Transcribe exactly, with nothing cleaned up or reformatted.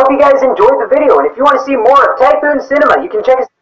hope you guys enjoyed the video, and if you want to see more of Typhoon Cinema, you can check us